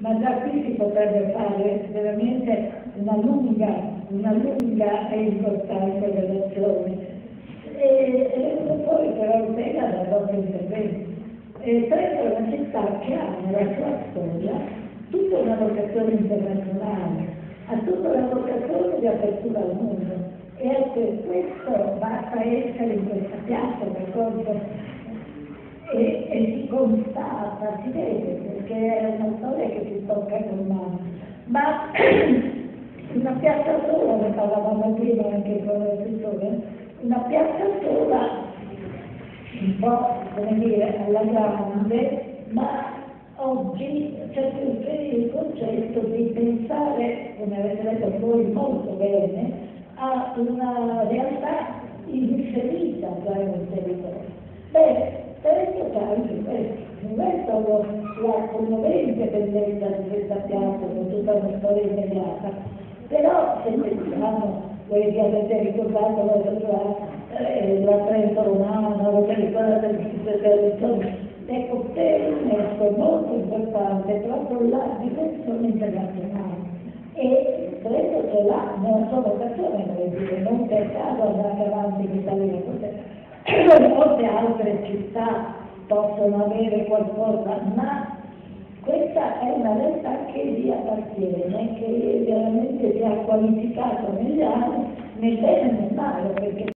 ma già qui si potrebbe fare veramente una lunga e importante relazione. E è venuto fuori però Ortega dal proprio intervento. Trento è una città che ha nella sua storia tutta una vocazione internazionale, ha tutta una vocazione di apertura al mondo, e per questo basta essere in questa piazza per conto. E si constata, si vede, perché è una storia che si tocca con mano. Ma una piazza sola, ne parlavamo prima anche con il settore, una piazza sola, un po' come dire alla grande, ma oggi c'è più il concetto di pensare, come avete detto voi molto bene, a una realtà inserita già in un territorio. Beh, Trento c'è anche questo, la commovente bellezza di questa piazza con tutta una storia immediata. Però se pensiamo, voi che avete ricordato la Trento romana, la ricordate ecco, per UNESCO è molto importante proprio la dimensione internazionale. E Trento ce l'ha nella sua vocazione, vorrei dire, non per caso andare avanti in Italia. Molte altre città possono avere qualcosa, ma questa è una realtà che vi appartiene, che veramente vi ha qualificato negli anni, nel bene e nel male, perché